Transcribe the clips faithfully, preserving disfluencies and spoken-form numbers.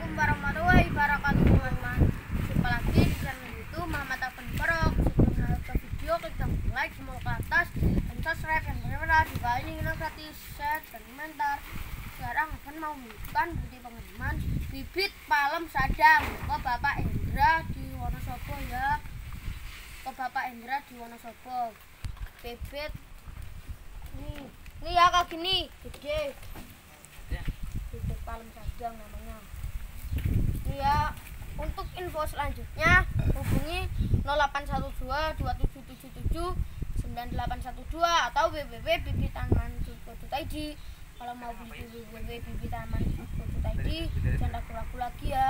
Assalamualaikum warahmatullahi wabarakatuh teman-teman. Jumpa lagi di channel YouTube Muhammad Afan Barok. Sebelum lanjut ke video, klik tombol like, tombol ke atas, dan subscribe yang benar-benar. Jika ini ingin gratis, share dan komentar. Sekarang akan mau menunjukkan bukti pengiriman bibit palem sadang ke Bapak Endra di Wonosobo ya. Ke Bapak Endra di Wonosobo. Bibit nih, nih ya kayak gini, gede. Bibit palem sadang namanya. Ini ya, untuk info selanjutnya hubungi nol delapan satu dua dua tujuh tujuh tujuh sembilan delapan satu dua atau w w w titik bibitaman titik co titik i d. Kalau mau beli w w w titik bibitaman titik co titik i d jangan ragu-ragu lagi ya.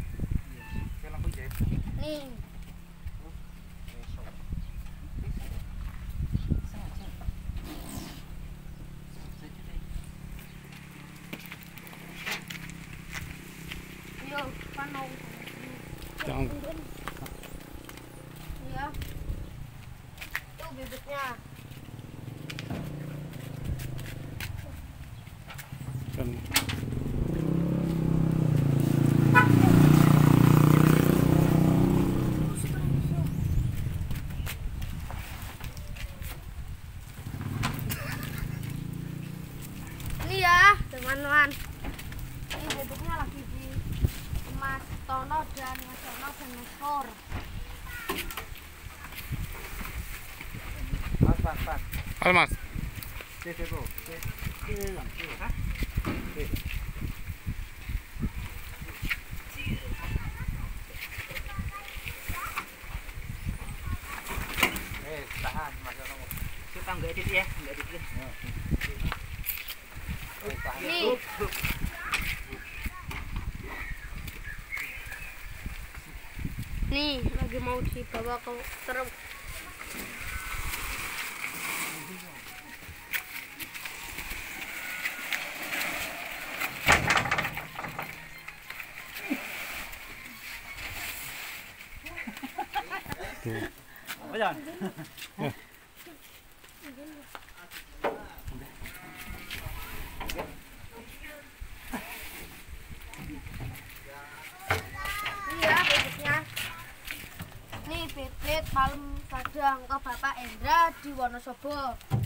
Nih. Yo, kan mau Jangan. ya. Itu bibitnya. Dan Ini ya, teman-teman. Ini bibitnya lagi di Mas Tono dan Mas Tono dan Mas Kor. Mas, mas, mas. halo mas, Sih, sih, bro. Sih. Sih, lang. Sih, ha? Sih. Eh, tahan, Mas. Kita nggak edit ya, nggak edit ya. Eh, tahan. Nih. Hup, hup. Nih, lagi mau dibawa ke truk. Apa jangan? Ini ya bibitnya. Nih bibit palem sadang ke Bapak Endra di Wonosobo.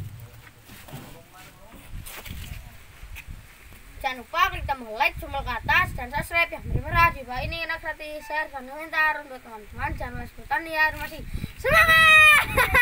Jangan lupa klik tombol like, tombol ke atas, dan subscribe yang merah di bawah ini. Enak gratis, share dan komentar untuk teman-teman. Jangan lupa sebutan ya. Terima kasih. Semangat!